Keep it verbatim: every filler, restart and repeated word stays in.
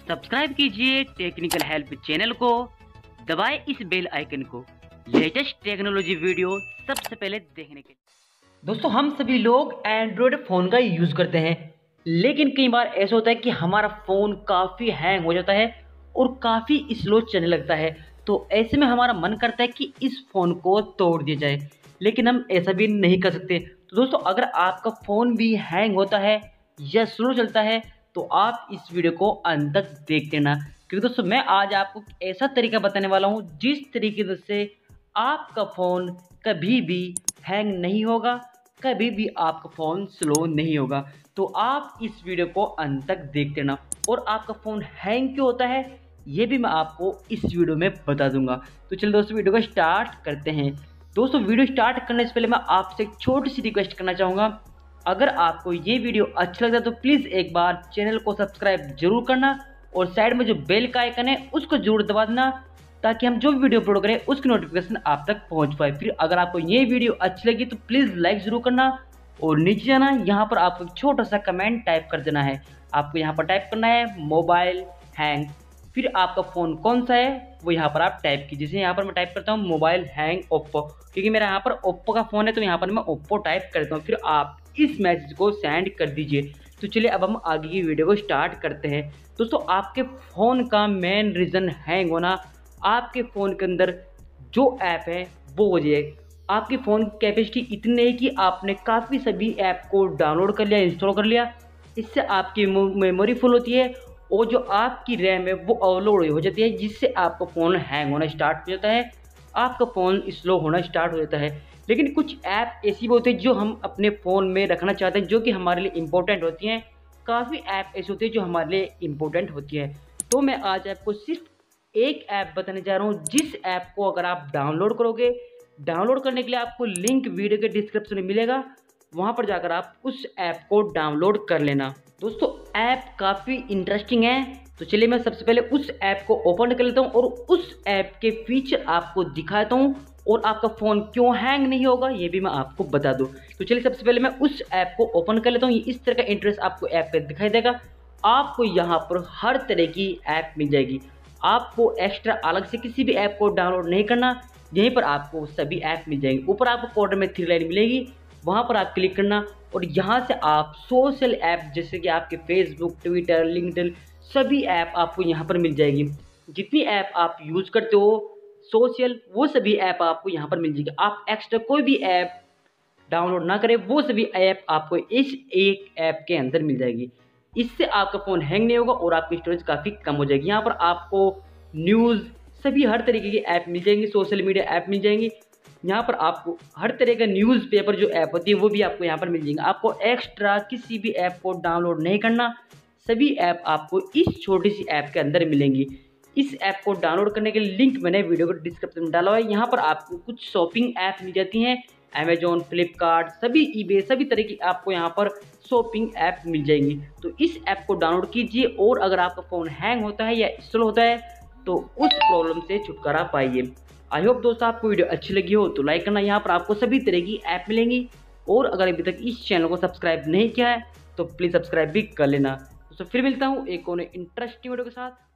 Subscribe कीजिए technical help channel को, दबाएं इस बेल आइकन को लेटेस्ट टेक्नोलॉजी वीडियो सबसे पहले देखने के लिए। दोस्तों, हम सभी लोग एंड्रॉयड फ़ोन का यूज़ करते हैं, लेकिन कई बार ऐसा होता है कि हमारा फ़ोन काफ़ी हैंग हो जाता है और काफ़ी स्लो चलने लगता है। तो ऐसे में हमारा मन करता है कि इस फ़ोन को तोड़ दिया जाए, लेकिन हम ऐसा भी नहीं कर सकते। तो दोस्तों, अगर आपका फ़ोन भी हैंग होता है या स्लो चलता है तो आप इस वीडियो को अंत तक देखते रहना, क्योंकि दोस्तों मैं आज आपको ऐसा तरीका बताने वाला हूँ जिस तरीके से आपका फ़ोन कभी भी हैंग नहीं होगा, कभी भी आपका फ़ोन स्लो नहीं होगा। तो आप इस वीडियो को अंत तक देखते रहना, और आपका फ़ोन हैंग क्यों होता है ये भी मैं आपको इस वीडियो में बता दूंगा। तो चलिए दोस्तों, वीडियो को स्टार्ट करते हैं। दोस्तों, वीडियो स्टार्ट करने से पहले मैं आपसे एक छोटी सी रिक्वेस्ट करना चाहूँगा। अगर आपको ये वीडियो अच्छा लगता है तो प्लीज़ एक बार चैनल को सब्सक्राइब जरूर करना, और साइड में जो बेल का आइकन है उसको जरूर दबा देना, ताकि हम जो भी वीडियो अपलोड करें उसकी नोटिफिकेशन आप तक पहुंच पाए। फिर अगर आपको ये वीडियो अच्छी लगी तो प्लीज़ लाइक ज़रूर करना, और नीचे जाना यहाँ पर आपको एक छोटा सा कमेंट टाइप कर देना है। आपको यहाँ पर टाइप करना है मोबाइल हैंग, फिर आपका फ़ोन कौन सा है वो यहाँ पर आप टाइप कीजिए। जैसे यहाँ पर मैं टाइप करता हूँ मोबाइल हैंग ओप्पो, क्योंकि मेरा यहाँ पर ओप्पो का फ़ोन है तो यहाँ पर मैं ओप्पो टाइप करता हूँ। फिर आप इस मैसेज को सेंड कर दीजिए। तो चलिए अब हम आगे की वीडियो को स्टार्ट करते हैं। दोस्तों, आपके फ़ोन का मेन रीज़न हैंग होना आपके फ़ोन के अंदर जो ऐप है वो हो जाए। आपके फ़ोन की कैपेसिटी इतनी है कि आपने काफ़ी सभी ऐप को डाउनलोड कर लिया, इंस्टॉल कर लिया, इससे आपकी मेमोरी फुल होती है और जो आपकी रैम है वो ओवरलोड हो जाती है, जिससे आपका फ़ोन हैंग होना स्टार्ट हो जाता है, आपका फ़ोन स्लो होना स्टार्ट हो जाता है। लेकिन कुछ ऐप ऐसी भी होती है जो हम अपने फ़ोन में रखना चाहते हैं, जो कि हमारे लिए इम्पोर्टेंट होती हैं। काफ़ी ऐप ऐसी होती है जो हमारे लिए इम्पोर्टेंट होती है। तो मैं आज आपको सिर्फ एक ऐप बताने जा रहा हूँ, जिस ऐप को अगर आप डाउनलोड करोगे, डाउनलोड करने के लिए आपको लिंक वीडियो के डिस्क्रिप्शन में मिलेगा, वहाँ पर जाकर आप उस ऐप को डाउनलोड कर लेना। दोस्तों, ऐप काफ़ी इंटरेस्टिंग है, तो चलिए मैं सबसे पहले उस ऐप को ओपन कर लेता हूँ और उस ऐप के फीचर आपको दिखाता हूँ, और आपका फ़ोन क्यों हैंग नहीं होगा ये भी मैं आपको बता दूँ। तो चलिए सबसे पहले मैं उस ऐप को ओपन कर लेता हूँ। इस तरह का इंटरेस्ट आपको ऐप पे दिखाई देगा। आपको यहाँ पर हर तरह की ऐप मिल जाएगी, आपको एक्स्ट्रा अलग से किसी भी ऐप को डाउनलोड नहीं करना, यहीं पर आपको सभी ऐप मिल जाएंगे। ऊपर आपको कॉर्नर में थ्री लाइन मिलेगी, वहाँ पर आप क्लिक करना, और यहाँ से आप सोशल ऐप जैसे कि आपके फेसबुक, ट्विटर, लिंक्डइन, सभी ऐप आपको यहाँ पर मिल जाएगी। जितनी ऐप आप यूज़ करते हो सोशल, वो सभी ऐप आपको यहाँ पर मिल जाएगी। आप एक्स्ट्रा कोई भी ऐप डाउनलोड ना करें, वो सभी ऐप आपको इस एक ऐप के अंदर मिल जाएगी। इससे आपका फ़ोन हैंग नहीं होगा और आपकी स्टोरेज काफ़ी कम हो जाएगी। यहाँ पर आपको न्यूज़, सभी हर तरीके की ऐप मिल जाएंगी, सोशल मीडिया ऐप मिल जाएंगी। यहाँ पर आपको हर तरह का न्यूज़पेपर जो ऐप होती है वो भी आपको यहाँ पर मिल जाएंगे। आपको एक्स्ट्रा किसी भी ऐप को डाउनलोड नहीं करना, सभी ऐप आपको इस छोटी सी ऐप के अंदर मिलेंगी। इस ऐप को डाउनलोड करने के लिंक मैंने वीडियो को डिस्क्रिप्शन में डाला हुआ है। यहाँ पर आपको कुछ शॉपिंग ऐप मिल जाती हैं, अमेजोन, फ्लिपकार्ट, सभी ईबे, सभी तरह की आपको यहाँ पर शॉपिंग ऐप मिल जाएंगी। तो इस ऐप को डाउनलोड कीजिए, और अगर आपका फ़ोन हैंग होता है या स्लो होता है तो उस प्रॉब्लम से छुटकारा पाइए। आई होप दोस्तों आपको वीडियो अच्छी लगी हो तो लाइक करना। यहाँ पर आपको सभी तरह की ऐप मिलेंगी, और अगर अभी तक इस चैनल को सब्सक्राइब नहीं किया है तो प्लीज़ सब्सक्राइब भी कर लेना। तो फिर मिलता हूँ एक और इंटरेस्टिंग वीडियो के साथ।